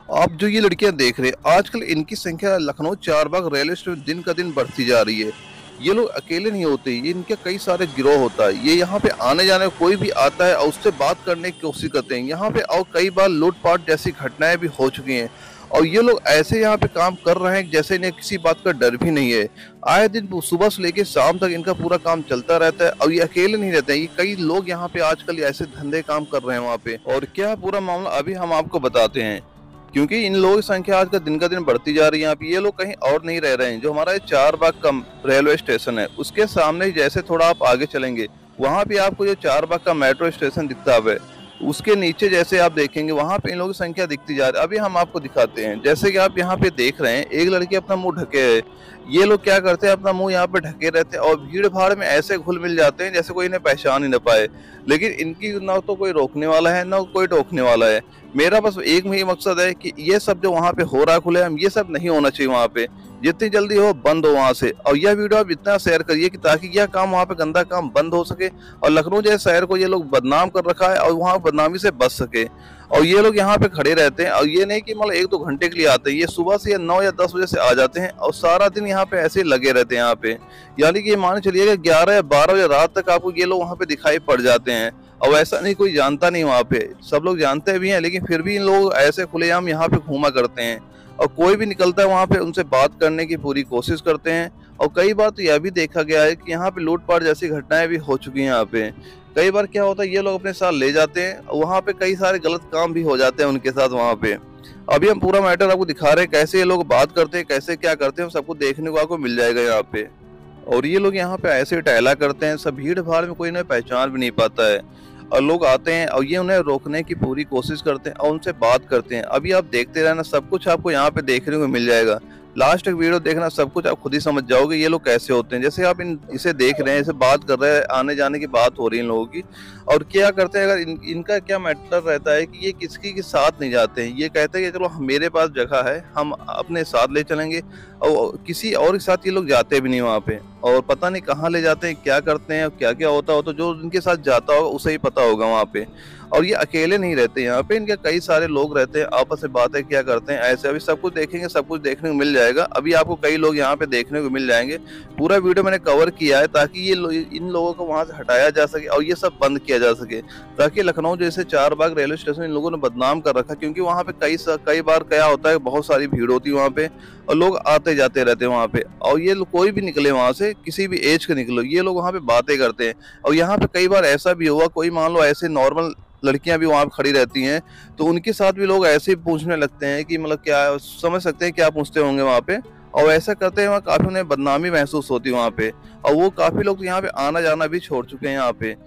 आप जो ये लड़कियां देख रहे हैं आजकल इनकी संख्या लखनऊ चारबाग रेलवे स्टेशन दिन का दिन बढ़ती जा रही है। ये लोग अकेले नहीं होते, ये इनके कई सारे गिरोह होता है। ये यहाँ पे आने जाने कोई भी आता है और उससे बात करने की कोशिश करते हैं यहाँ पे, और कई बार लूटपाट जैसी घटनाएं भी हो चुकी हैं। और ये लोग ऐसे यहाँ पे काम कर रहे हैं जैसे इन्हें किसी बात का डर भी नहीं है। आए दिन सुबह से लेकर शाम तक इनका पूरा काम चलता रहता है और ये अकेले नहीं रहते हैं, ये कई लोग यहाँ पे आजकल ऐसे धंधे काम कर रहे हैं वहाँ पे। और क्या पूरा मामला अभी हम आपको बताते हैं, क्योंकि इन लोगों की संख्या आज का दिन का दिन बढ़ती जा रही है। यहाँ पे ये लोग कहीं और नहीं रह रहे हैं। जो हमारा चारबाग का रेलवे स्टेशन है उसके सामने ही जैसे थोड़ा आप आगे चलेंगे वहां पे आपको जो चारबाग का मेट्रो स्टेशन दिखता है, उसके नीचे जैसे आप देखेंगे वहां पे इन लोगों की संख्या दिखती जा रही है। अभी हम आपको दिखाते हैं। जैसे कि आप यहाँ पे देख रहे हैं एक लड़की अपना मुंह ढके है। ये लोग क्या करते हैं, अपना मुंह यहाँ पे ढके रहते हैं और भीड़ भाड़ में ऐसे घुल मिल जाते हैं जैसे कोई इन्हें पहचान ही न पाए। लेकिन इनकी ना तो कोई रोकने वाला है ना कोई टोकने वाला है। मेरा बस एक ही मकसद है कि ये सब जो वहाँ पे हो रहा है खुलेआम, ये सब नहीं होना चाहिए वहाँ पे। जितनी जल्दी हो बंद हो वहाँ से। और यह वीडियो आप इतना शेयर करिए कि ताकि यह काम वहाँ पे गंदा काम बंद हो सके और लखनऊ जैसे शहर को ये लोग बदनाम कर रखा है और वहाँ बदनामी से बच सके। और ये लोग यहाँ पे खड़े रहते हैं और ये नहीं कि मतलब 1-2 घंटे के लिए आते हैं, ये सुबह से या 9 या 10 बजे से आ जाते हैं और सारा दिन यहाँ पे ऐसे ही लगे रहते हैं यहाँ पे। यानी कि मान चलिएगा 11 या 12 बजे रात तक आपको ये लोग वहाँ पे दिखाई पड़ जाते हैं। और ऐसा नहीं कोई जानता नहीं वहाँ पे, सब लोग जानते भी हैं लेकिन फिर भी इन लोग ऐसे खुलेआम यहाँ पे घूमा करते हैं। और कोई भी निकलता है वहाँ पे उनसे बात करने की पूरी कोशिश करते हैं। और कई बार तो यह भी देखा गया है कि यहाँ पे लूटपाट जैसी घटनाएं भी हो चुकी हैं यहाँ पे। कई बार क्या होता है ये लोग अपने साथ ले जाते हैं, वहाँ पे कई सारे गलत काम भी हो जाते हैं उनके साथ वहाँ पे। अभी हम पूरा मैटर आपको दिखा रहे हैं कैसे ये लोग बात करते हैं, कैसे क्या करते हैं, सब कुछ देखने को आपको मिल जाएगा यहाँ पे। और ये लोग यहाँ पे ऐसे टहला करते हैं, सब भीड़ भाड़ में कोई इन्हें पहचान भी नहीं पाता है। और लोग आते हैं और ये उन्हें रोकने की पूरी कोशिश करते हैं और उनसे बात करते हैं। अभी आप देखते रहना, सब कुछ आपको यहाँ पे देखने को मिल जाएगा। लास्ट तक वीडियो देखना, सब कुछ आप खुद ही समझ जाओगे ये लोग कैसे होते हैं। जैसे आप इसे देख रहे हैं, इसे बात कर रहे हैं, आने जाने की बात हो रही है इन लोगों की। और क्या करते हैं, अगर इनका क्या मैटर रहता है कि ये किसी के साथ नहीं जाते हैं। ये कहते हैं कि चलो मेरे पास जगह है, हम अपने साथ ले चलेंगे। और किसी और के साथ ये लोग जाते भी नहीं वहाँ पे। और पता नहीं कहाँ ले जाते हैं, क्या करते हैं, क्या क्या होता हो, तो जो इनके साथ जाता होगा उसे ही पता होगा वहाँ पे। और ये अकेले नहीं रहते यहाँ पे, इनके कई सारे लोग रहते हैं, आपस में बातें क्या करते हैं ऐसे। अभी सब कुछ देखेंगे, सब कुछ देखने को मिल जाएगा। अभी आपको कई लोग यहाँ पे देखने को मिल जाएंगे। पूरा वीडियो मैंने कवर किया है ताकि इन लोगों को वहां से हटाया जा सके और ये सब बंद किया जा सके, ताकि लखनऊ जैसे चारबाग रेलवे स्टेशन इन लोगों ने बदनाम कर रखा। क्योंकि वहाँ पे कई बार क्या होता है, बहुत सारी भीड़ होती है वहाँ पे और लोग आते जाते रहते हैं वहाँ पे। और ये कोई भी निकले वहां से, किसी भी एज के निकलो, ये लोग वहाँ पे बातें करते हैं। और यहाँ पे कई बार ऐसा भी हुआ, कोई मान लो ऐसे नॉर्मल लड़कियां भी वहां खड़ी रहती हैं तो उनके साथ भी लोग ऐसे ही पूछने लगते हैं कि मतलब क्या समझ सकते हैं क्या पूछते होंगे वहां पे। और ऐसा करते हैं वहाँ काफी उन्हें बदनामी महसूस होती है वहाँ पे। और वो काफी लोग तो यहाँ पे आना जाना भी छोड़ चुके हैं यहाँ पे।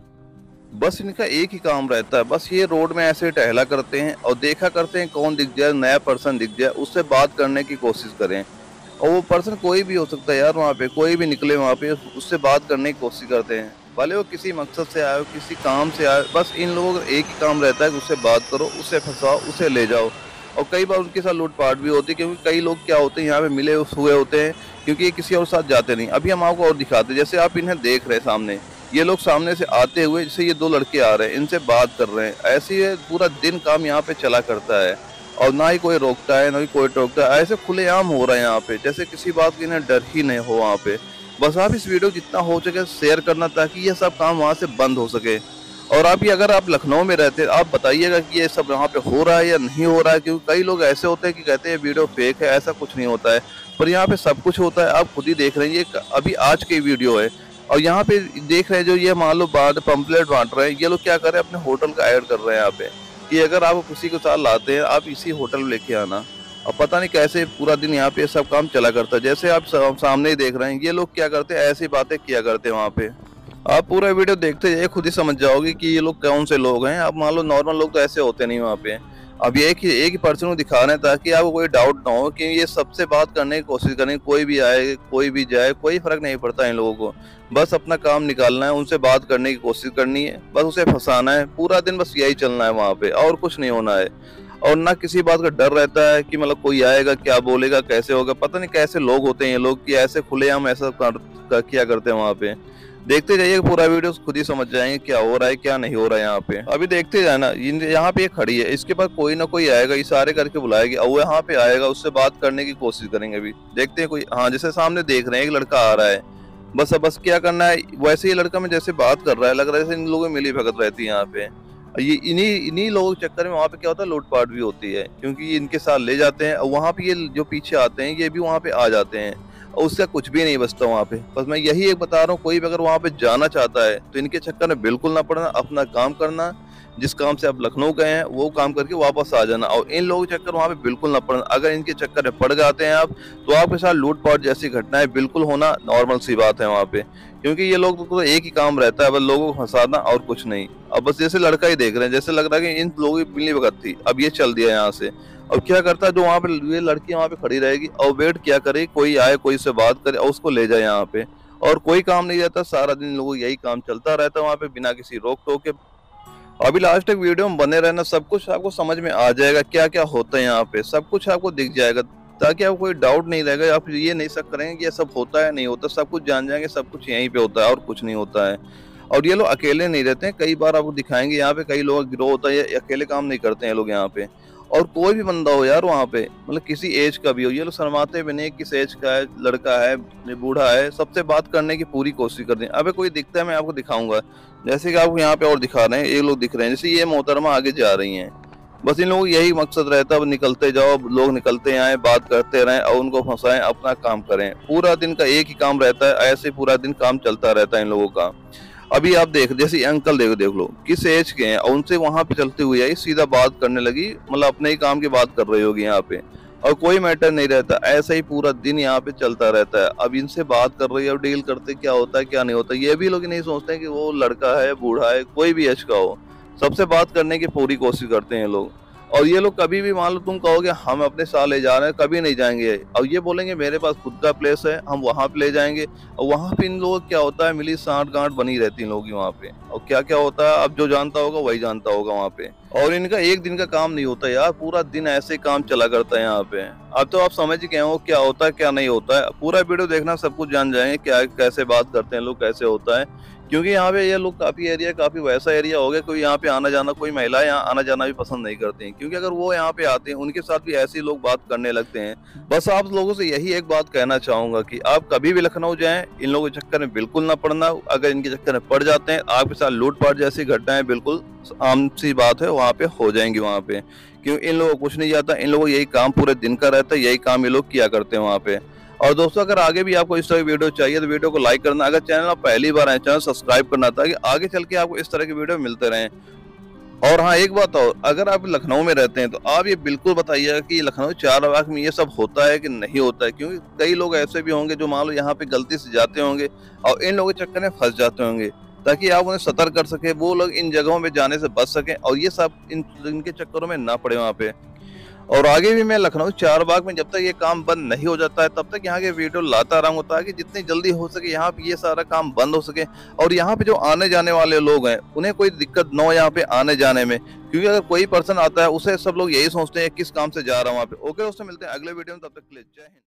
बस इनका एक ही काम रहता है, बस ये रोड में ऐसे टहला करते हैं और देखा करते हैं कौन दिख जाए, नया पर्सन दिख जाए उससे बात करने की कोशिश करें। और वो पर्सन कोई भी हो सकता है यार, वहाँ पे कोई भी निकले वहाँ पे उससे बात करने की कोशिश करते हैं। भले वो किसी मकसद से आए हो, किसी काम से आए, बस इन लोगों का एक ही काम रहता है कि उससे बात करो, उससे फंसाओ, उसे ले जाओ। और कई बार उनके साथ लूटपाट भी होती है, क्योंकि कई लोग क्या होते हैं यहाँ पे मिले हुए होते हैं, क्योंकि ये किसी और साथ जाते नहीं। अभी हम आपको और दिखाते हैं। जैसे आप इन्हें देख रहे हैं सामने, ये लोग सामने से आते हुए जैसे ये 2 लड़के आ रहे हैं, इनसे बात कर रहे हैं। ऐसे ही पूरा दिन काम यहाँ पे चला करता है और ना ही कोई रोकता है ना ही कोई टोकता है। ऐसे खुलेआम हो रहा है यहाँ पे, जैसे किसी बात की इन्हें डर ही नहीं हो वहाँ पे। बस आप इस वीडियो जितना हो सके शेयर करना ताकि ये सब काम वहाँ से बंद हो सके। और आप ये अगर आप लखनऊ में रहते हैं आप बताइएगा कि ये सब यहाँ पे हो रहा है या नहीं हो रहा है। क्योंकि कई लोग ऐसे होते हैं कि कहते हैं वीडियो फेक है, ऐसा कुछ नहीं होता है। पर यहाँ पे सब कुछ होता है, आप खुद ही देख रहे हैं। ये अभी आज की वीडियो है और यहाँ पे देख रहे हैं जो ये मान लो पंपलेट बांट रहे हैं, ये लोग क्या कर रहे हैं, अपने होटल का ऐड कर रहे हैं यहाँ पे कि अगर आप किसी को साथ लाते हैं आप इसी होटल में लेके आना। और पता नहीं कैसे पूरा दिन यहाँ पे सब काम चला करता है। जैसे आप सामने ही देख रहे हैं, ये लोग क्या करते हैं, ऐसी बातें किया करते हैं वहाँ पे। आप पूरा वीडियो देखते जाइए, खुद ही समझ जाओगे कि ये लोग कौन से लोग हैं। आप मान लो नॉर्मल लोग तो ऐसे होते नहीं वहाँ पे। अब ये एक ही पर्सन को दिखा रहे हैं ताकि आपको कोई डाउट ना हो कि ये सबसे बात करने की कोशिश करें। कोई भी आए कोई भी जाए, कोई फर्क नहीं पड़ता इन लोगों को। बस अपना काम निकालना है, उनसे बात करने की कोशिश करनी है, बस उसे फंसाना है। पूरा दिन बस यही चलना है वहाँ पे, और कुछ नहीं होना है। और ना किसी बात का डर रहता है कि मतलब कोई आएगा क्या बोलेगा कैसे होगा। पता नहीं कैसे लोग होते हैं ये लोग कि ऐसे खुलेआम ऐसा किया करते हैं वहाँ पे। देखते जाइए पूरा वीडियो, खुद ही समझ जाएंगे क्या हो रहा है क्या नहीं हो रहा है यहाँ पे। अभी देखते जाए ना, यहाँ पे ये खड़ी है, इसके पास कोई ना कोई आएगा, इशारे करके बुलाएगी और वो यहाँ पे आएगा, उससे बात करने की कोशिश करेंगे। अभी देखते हैं कोई, हाँ जैसे सामने देख रहे हैं एक लड़का आ रहा है, बस क्या करना है, वैसे ही लड़का में जैसे बात कर रहा है, लग रहा है जैसे इन लोगों में मिली भगत रहती है यहाँ पे। ये इन्हीं इन्हीं लोगों के चक्कर में वहाँ पे क्या होता है, लूटपाट भी होती है, क्योंकि ये इनके साथ ले जाते हैं और वहाँ पे ये जो पीछे आते हैं ये भी वहाँ पे आ जाते हैं और उसका कुछ भी नहीं बचता वहाँ पे। बस मैं यही एक बता रहा हूँ, कोई भी अगर वहाँ पे जाना चाहता है तो इनके चक्कर में बिल्कुल ना पड़ना, अपना काम करना, जिस काम से आप लखनऊ गए हैं वो काम करके वापस आ जाना, और इन लोगों के चक्कर वहाँ पे बिल्कुल ना पड़ना। अगर इनके चक्कर में पड़ जाते हैं आप, तो आपके साथ लूटपाट जैसी घटनाएं बिल्कुल होना नॉर्मल सी बात है वहाँ पे, क्योंकि ये लोग तो एक ही काम रहता है, बस लोगों को फंसाना और कुछ नहीं। अब बस जैसे लड़का ही देख रहे हैं, जैसे लग रहा है कि इन लोगों की मिली भगत थी, अब ये चल दिया यहाँ से। अब क्या करता है, जो वहाँ पे ये लड़की वहाँ पे खड़ी रहेगी और वेट क्या करे, कोई आए कोई से बात करे और उसको ले जाए यहाँ पे, और कोई काम नहीं रहता, सारा दिन लोगों यही काम चलता रहता है वहाँ पे बिना किसी रोक टोक के। अभी लास्ट तक वीडियो में बने रहना, सब कुछ आपको समझ में आ जाएगा, क्या क्या होता है यहाँ पे सब कुछ आपको दिख जाएगा, ताकि आपको कोई डाउट नहीं रहेगा, आप ये नहीं शक करेंगे कि ये सब होता है नहीं होता, सब कुछ जान जाएंगे, सब कुछ यहीं पे होता है और कुछ नहीं होता है। और ये लोग अकेले नहीं रहते हैं, कई बार आपको दिखाएंगे यहाँ पे कई लोग गिरोह होता है, ये अकेले काम नहीं करते हैं लोग यहाँ पे। और कोई भी बंदा हो यार वहाँ पे, मतलब किसी एज का भी हो, ये लोग शर्माते भी नहीं, किस एज का है, लड़का है बूढ़ा है, सबसे बात करने की पूरी कोशिश करते हैं। अबे कोई दिखता है मैं आपको दिखाऊंगा, जैसे कि आपको यहाँ पे और दिखा रहे हैं, ये लोग दिख रहे हैं, जैसे ये मोहतरमा आगे जा रही हैं, बस इन लोगों को यही मकसद रहता है, अब निकलते जाओ, लोग निकलते आए, बात करते रहें और उनको फंसाएं, अपना काम करें। पूरा दिन का एक ही काम रहता है, ऐसे पूरा दिन काम चलता रहता है इन लोगों का। अभी आप देख, जैसे अंकल देख लो किस एज के हैं, और उनसे वहां पे चलते हुए आई, सीधा बात करने लगी, मतलब अपने ही काम की बात कर रही होगी यहाँ पे, और कोई मैटर नहीं रहता, ऐसा ही पूरा दिन यहाँ पे चलता रहता है। अब इनसे बात कर रही है और डील करते क्या होता है क्या नहीं होता, ये भी लोग नहीं सोचते कि वो लड़का है बूढ़ा है, कोई भी एज का हो, सबसे बात करने की पूरी कोशिश करते हैं लोग। और ये लोग कभी भी मान लो तुम कहोगे हम अपने साथ ले जा रहे हैं, कभी नहीं जाएंगे, और ये बोलेंगे मेरे पास खुद का प्लेस है, हम वहां पे ले जाएंगे। और वहां पे इन लोगों क्या होता है, मिली साठ गांठ बनी रहती है लोगों की वहां पे, और क्या क्या होता है अब जो जानता होगा वही जानता होगा वहां पे। और इनका एक दिन का काम नहीं होता यार, पूरा दिन ऐसे काम चला करता है यहाँ पे। अब तो आप समझ गए हो क्या होता है क्या नहीं होता है, पूरा वीडियो देखना, सब कुछ जान जाएंगे क्या कैसे बात करते हैं लोग, कैसे होता है। क्योंकि यहाँ पे ये लोग काफी वैसा एरिया हो गया, कोई यहाँ पे आना जाना, कोई महिला यहाँ आना जाना भी पसंद नहीं करती हैं, क्योंकि अगर वो यहाँ पे आते हैं उनके साथ भी ऐसे ही लोग बात करने लगते हैं। बस आप लोगों से यही एक बात कहना चाहूंगा कि आप कभी भी लखनऊ जाएं, इन लोगों के चक्कर में बिल्कुल ना पड़ना, अगर इनके चक्कर में पड़ जाते हैं आपके साथ लूटपाट जैसी घटनाएं बिल्कुल आम सी बात है वहाँ पे हो जाएंगी वहाँ पे। क्यों, इन लोगों को कुछ नहीं जाता, इन लोगों को यही काम पूरे दिन का रहता है, यही काम ये लोग किया करते हैं वहाँ पे। और दोस्तों अगर आगे भी आपको इस तरह की वीडियो चाहिए तो वीडियो को लाइक करना, अगर चैनल आप पहली बार आए चैनल सब्सक्राइब करना, ताकि आगे चल के आपको इस तरह की वीडियो मिलते रहें। और हाँ एक बात और, अगर आप लखनऊ में रहते हैं तो आप ये बिल्कुल बताइएगा कि लखनऊ चारबाग में ये सब होता है कि नहीं होता है, क्योंकि कई लोग ऐसे भी होंगे जो मान लो यहाँ पे गलती से जाते होंगे और इन लोगों के चक्कर में फंस जाते होंगे, ताकि आप उन्हें सतर्क कर सके, वो लोग इन जगहों में जाने से बच सकें और ये सब इनके चक्करों में ना पड़े वहाँ पे। और आगे भी मैं लखनऊ चारबाग में जब तक ये काम बंद नहीं हो जाता है तब तक यहाँ के वीडियो लाता रहूंगा, ताकि जितनी जल्दी हो सके यहाँ पे ये सारा काम बंद हो सके, और यहाँ पे जो आने जाने वाले लोग हैं उन्हें कोई दिक्कत न हो यहाँ पे आने जाने में। क्योंकि अगर कोई पर्सन आता है उसे सब लोग यही सोचते हैं किस काम से जा रहा है वहाँ पे। ओके दोस्तों, मिलते हैं अगले वीडियो में, तब तक के लिए जय हिंद।